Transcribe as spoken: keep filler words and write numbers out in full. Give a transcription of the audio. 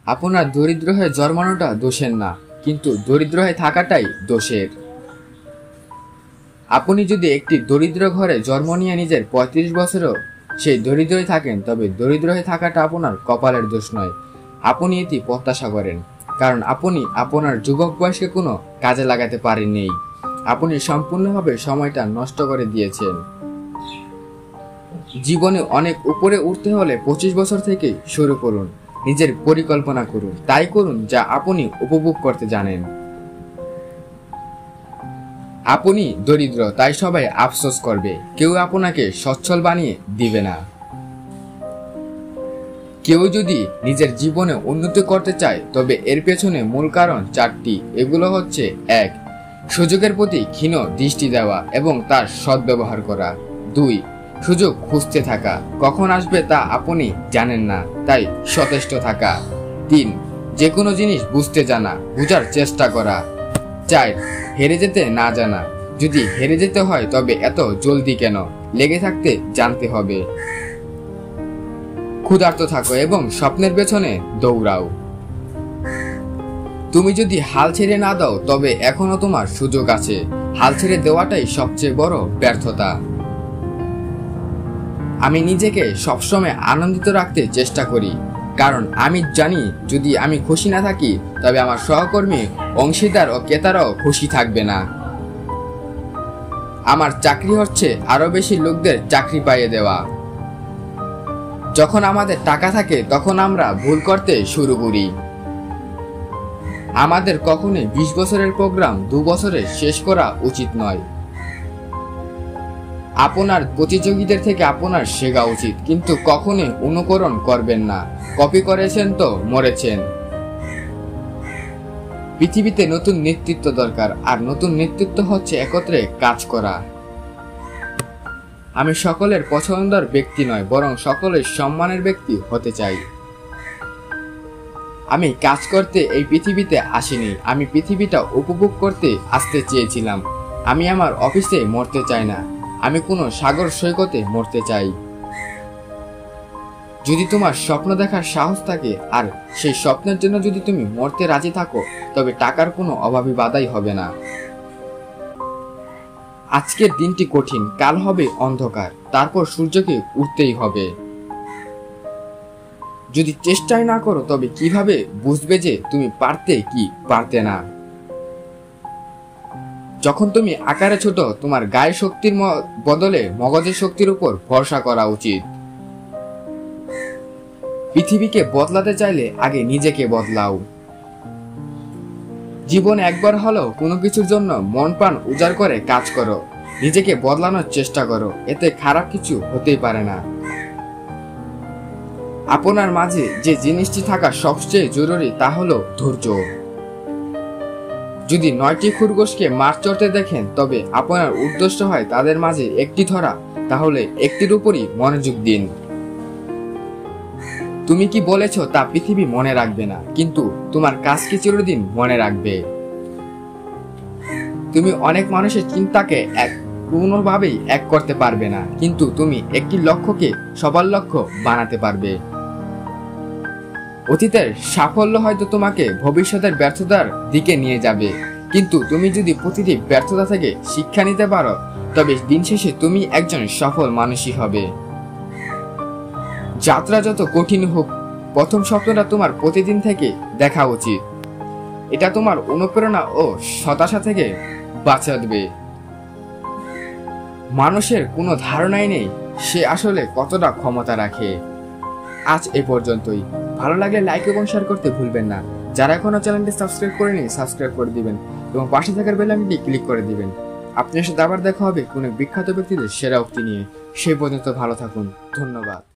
আপনার দরিদ্র হয়ে জন্মানোটা দোষের না, কিন্তু দরিদ্র হয়ে থাকাটাই দোষের। আপনি যদি একটি দরিদ্র ঘরে জন্ম নিয়ে নিজের পঁয়ত্রিশ বছরও সেই দরিদ্রই থাকেন, তবে দরিদ্র হয়ে থাকাটা আপনার কপালের দোষ নয়। আপনি এটি প্রত্যাশা করেন, কারণ আপনি আপনার যুবক বয়সকে কোনো কাজে লাগাতে পারেননি। আপনি সম্পূর্ণভাবে সময়টা নষ্ট করে দিয়েছেন। জীবনে অনেক উপরে উঠতে হলে পঁচিশ বছর থেকে শুরু করুন। নিজের পরিকল্পনা করুন, তাই করুন যা আপনি উপভোগ করতে জানেন। আপনি দরিদ্র, তাই সবাই আফসোস করবে, কেউ আপনাকে সচ্ছল বানিয়ে দিবে না। কেউ যদি নিজের জীবনে উন্নতি করতে চায়, তবে এর পেছনে মূল কারণ চারটি। এগুলো হচ্ছে: এক, সুযোগের প্রতি ক্ষীণ দৃষ্টি দেওয়া এবং তার সদ্ব্যবহার করা। দুই, সুযোগ খুঁজতে থাকা, কখন আসবে তা আপনি জানেন না, তাই সচেষ্ট থাকা। তিন, যে কোনো জিনিস বুঝতে জানা, বোঝার চেষ্টা করা। চার, হেরে যেতে না জানা, যদি হেরে যেতে হয় তবে এত জলদি কেন, লেগে থাকতে জানতে হবে। ক্ষুধার্ত থাকো এবং স্বপ্নের পেছনে দৌড়াও। তুমি যদি হাল ছেড়ে না দাও, তবে এখনো তোমার সুযোগ আছে। হাল ছেড়ে দেওয়াটাই সবচেয়ে বড় ব্যর্থতা। আমি নিজেকে সবসময় আনন্দিত রাখতে চেষ্টা করি, কারণ আমি জানি যদি আমি খুশি না থাকি, তবে আমার সহকর্মী, অংশীদার ও ক্রেতারাও খুশি থাকবে না। আমার চাকরি হচ্ছে আরো বেশি লোকদের চাকরি পাইয়ে দেওয়া। যখন আমাদের টাকা থাকে তখন আমরা ভুল করতে শুরু করি। আমাদের কখনোই বিশ বছরের প্রোগ্রাম দু বছরে শেষ করা উচিত নয়। আপনার প্রতিযোগীদের থেকে আপনার শেখা উচিত, কিন্তু কখনোই অনুকরণ করবেন না। কপি করেছেন তো মরেছেন। পৃথিবীতে নতুন নেতৃত্ব দরকার, আর নতুন নেতৃত্ব হচ্ছে একত্রে কাজ করা। আমি সকলের পছন্দের ব্যক্তি নয়, বরং সকলের সম্মানের ব্যক্তি হতে চাই। আমি কাজ করতে এই পৃথিবীতে আসিনি, আমি পৃথিবীটা উপভোগ করতে আসতে চেয়েছিলাম। আমি আমার অফিসে মরতে চাই না, আমি কোনো সাগর সৈকতে মরতে চাই। যদি তোমার স্বপ্ন দেখার সাহস থাকে আর সেই স্বপ্নের জন্য যদি তুমি মরতে রাজি থাকো, তবে টাকার কোনো অভাবী বাধাই হবে না। আজকের দিনটি কঠিন, কাল হবে অন্ধকার, তারপর সূর্যকে উঠতেই হবে। যদি চেষ্টাই না করো, তবে কিভাবে বুঝবে যে তুমি পারতে কি পারতে না? যখন তুমি আকারে ছোট, তোমার গায়ের শক্তির বদলে মগজের শক্তির উপর ভরসা করা উচিত। পৃথিবীকে বদলাতে চাইলে আগে নিজেকে বদলাও। জীবন একবার হলেও কোনো কিছুর জন্য মন প্রাণ উজাড় করে কাজ করো, নিজেকে বদলানোর চেষ্টা করো, এতে খারাপ কিছু হতেই পারে না। আপনার মাঝে যে জিনিসটি থাকা সবচেয়ে জরুরি তা হলো ধৈর্য। যদি নয়টি খরগোশকে মাছ চড়তে দেখেন, তবে আপনার উদ্দেশ্য হয় তাদের মাঝে একটি ধরা, তাহলে একটির উপরই মনোযোগ দিন। তুমি কি বলেছ তা পৃথিবী মনে রাখবে না, কিন্তু তোমার কাজকে চিরদিন মনে রাখবে। তুমি অনেক মানুষের চিন্তাকে এক কোনোভাবেই এক করতে পারবে না, কিন্তু তুমি একটি লক্ষ্যকে সবার লক্ষ্য বানাতে পারবে। অতীতের সাফল্য হয়তো তোমাকে ভবিষ্যতের ব্যর্থতার দিকে নিয়ে যাবে, কিন্তু তুমি যদি প্রতিটি ব্যর্থতা থেকে শিক্ষা নিতে পারো, তবে দিন শেষে তুমি একজন সফল মানুষই হবে। যাত্রা যত কঠিন হোক, প্রথম স্বপ্নটা তোমার প্রতিদিন থেকে দেখা উচিত। এটা তোমার অনুপ্রেরণা ও হতাশা থেকে বাঁচাবে। মানুষের কোনো ধারণাই নেই সে আসলে কতটা ক্ষমতা রাখে। আজ এ পর্যন্তই। ভালো লাগলে লাইক এবং শেয়ার করতে ভুলবেন না। যারা এখনো চ্যানেলটি সাবস্ক্রাইব করেনি, সাবস্ক্রাইব করে দিবেন এবং পাশে থাকার বেল আইকনটি ক্লিক করে দিবেন। আপনার সাথে আবার দেখা হবে কোনো বিখ্যাত ব্যক্তিদের সেরা উক্তি নিয়ে। সেই পর্যন্ত ভালো থাকুন। ধন্যবাদ।